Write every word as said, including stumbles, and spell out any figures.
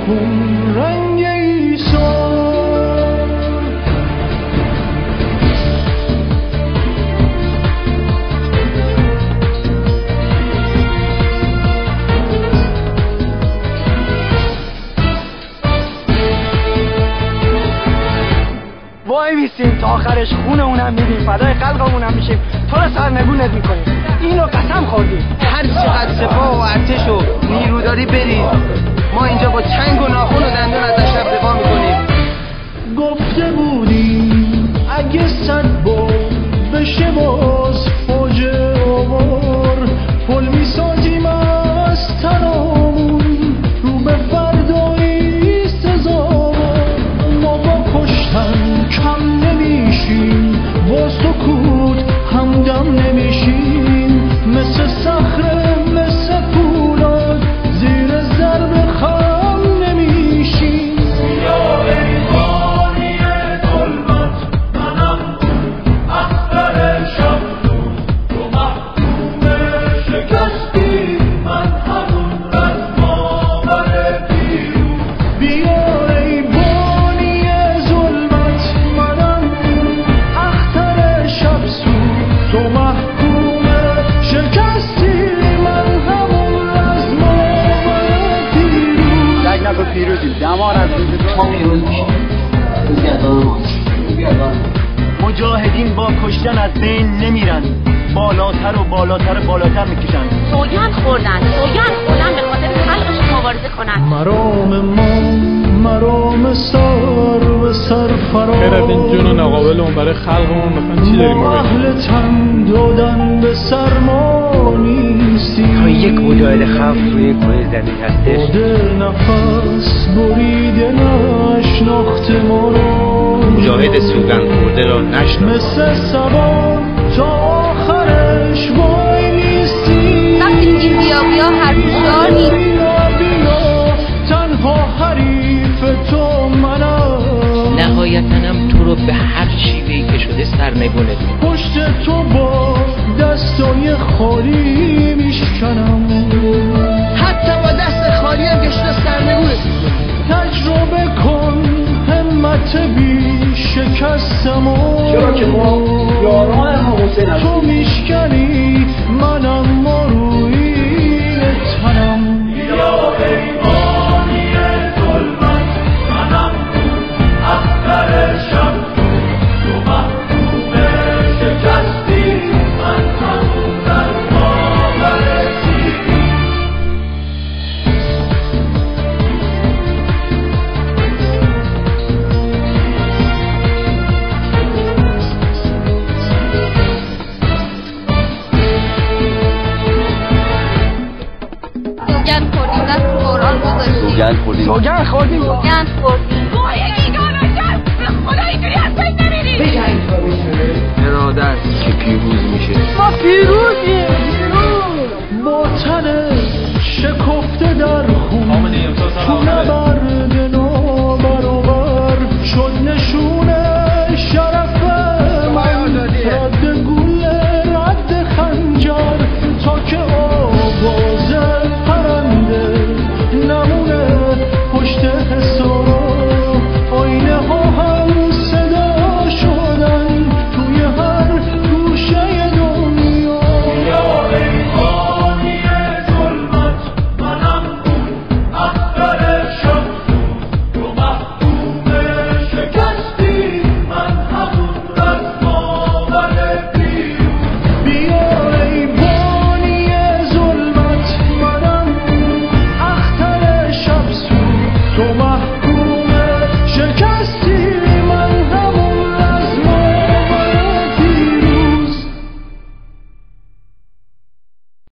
خون رنگ عیسی. وای میسیم تا آخرش خونمونم میدیم، فدای خلقمونم میشیم، تو رو سرنگونت میکنیم. اینو قسم خوردیم. هر چقدر سپاه و ارتش و نیرو داری برید، ما اینجا با چنگ و ناخن و دندون ازش دفاع میکنیم. گفته بودی اگه صد بار بشه باز فوج آوار، پل میسازیم از تنامون رو به فردایی سزاوار. ما با کشتن کم نمیشیم، با سکوت همدم نمیشیم، مثل صخره مثل پولاد زیر ضرب خم نمیشیم. یا ایمانی ظلمت منم اختر شب، تو محکوم شکستی من همون رزماور پیروز. بیا ای بانی ظلمت منم اختر شب سوز، تو محکوم شکستی من همون رزماور پیروز. لگ نکن پیروزیم، دمار از روز ما پیروز میشیم. روزی از آن ماست. مجاهدین با کشتن از بین نمیرن، بالاتر و بالاتر و بالاتر میکشن. سوگند خوردن سوگند خوردن به خاطر خلقشون مبارزه کنن. مرام ما مرام سر و سرفراز، غیر از این جون ناقابل اون برای خلقمون مثلا چی داریم؟ ما اهل تن دادن به سرما نیستیم. تا یک مجاهد خلق روی کوه زمین هستش، خود نفس بریده نشناخته ما رو، مجاهد سوگند خورده را نشناخت. مثل سوار تا آخرش وای نیستی. وقتی میگیم بیا بیا حرف شعار نیست. بیا بیا تنها حریف تو منم. نهایتاً تو رو به هر شیوهی که شده سرنگونت می‌کنم. پشت تو با دستای خالی میشکنم، حتی با دست خالی هم که شده سرنگونت میکنم. تجربه کن همت بی شکستمو، چرا که ما یاران امام حسین هستیم. تو میشکنی منم ماروین تنم. یا ایمانی ظلمت منم اختر شب، تو محکوم شکستی من همون رزماور پیروز. سوگند خوردیم دست تو قرآن گذاشتیم. سوگند خوردیم سوگند خوردیم سوگند خوردیم. ما یکی گانشن به خدا اینجوری از بین نمیریم. برادر که پیروز میشه. ما پیروزیم.